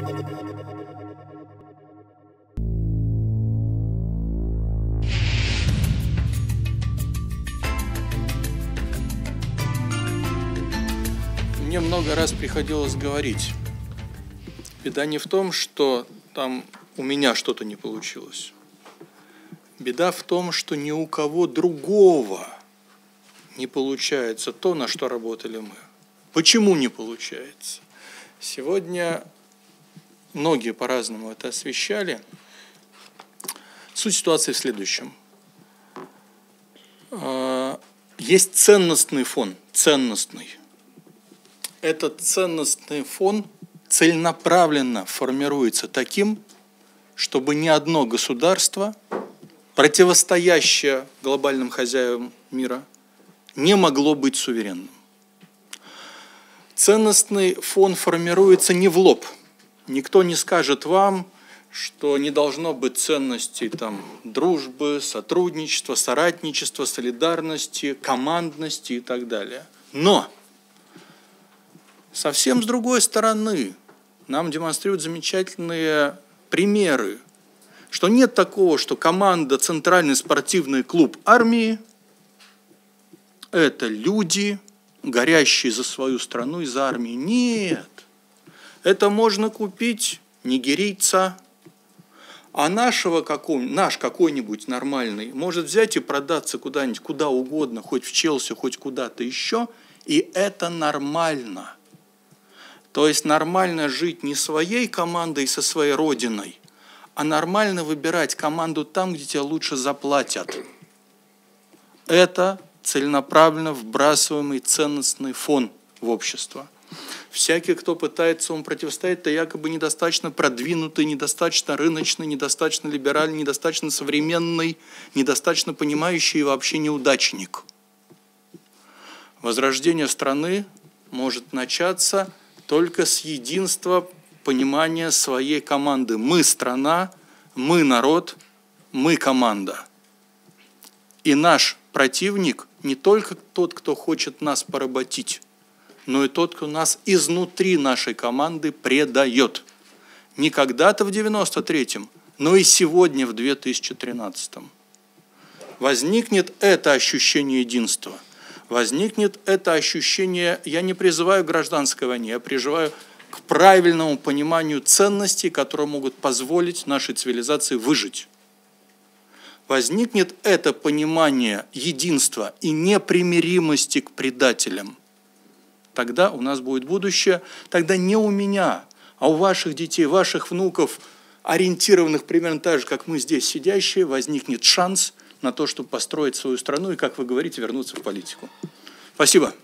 Мне много раз приходилось говорить, беда не в том, что там у меня что-то не получилось. Беда в том, что ни у кого другого не получается то, на что работали мы. Почему не получается? Сегодня многие по-разному это освещали. Суть ситуации в следующем. Есть ценностный фон, ценностный. Этот ценностный фон целенаправленно формируется таким, чтобы ни одно государство, противостоящее глобальным хозяевам мира, не могло быть суверенным. Ценностный фон формируется не в лоб. Никто не скажет вам, что не должно быть ценностей дружбы, сотрудничества, соратничества, солидарности, командности и так далее. Но совсем с другой стороны нам демонстрируют замечательные примеры, что нет такого, что команда «Центральный спортивный клуб армии» – это люди, горящие за свою страну и за армию. Нет. Это можно купить нигерийца, а наш какой-нибудь нормальный может взять и продаться куда-нибудь, куда угодно, хоть в Челси, хоть куда-то еще, и это нормально. То есть нормально жить не своей командой со своей родиной, а нормально выбирать команду там, где тебе лучше заплатят. Это целенаправленно вбрасываемый ценностный фон в общество. Всякий, кто пытается ему противостоять, это якобы недостаточно продвинутый, недостаточно рыночный, недостаточно либеральный, недостаточно современный, недостаточно понимающий и вообще неудачник. Возрождение страны может начаться только с единства понимания своей команды. Мы страна, мы народ, мы команда. И наш противник не только тот, кто хочет нас поработить, но и тот, кто нас изнутри нашей команды предает. Не когда-то в 93-м, но и сегодня в 2013-м. Возникнет это ощущение единства. Возникнет это ощущение, я не призываю к гражданской войне, я призываю к правильному пониманию ценностей, которые могут позволить нашей цивилизации выжить. Возникнет это понимание единства и непримиримости к предателям. Тогда у нас будет будущее, тогда не у меня, а у ваших детей, ваших внуков, ориентированных примерно так же, как мы здесь сидящие, возникнет шанс на то, чтобы построить свою страну и, как вы говорите, вернуться в политику. Спасибо.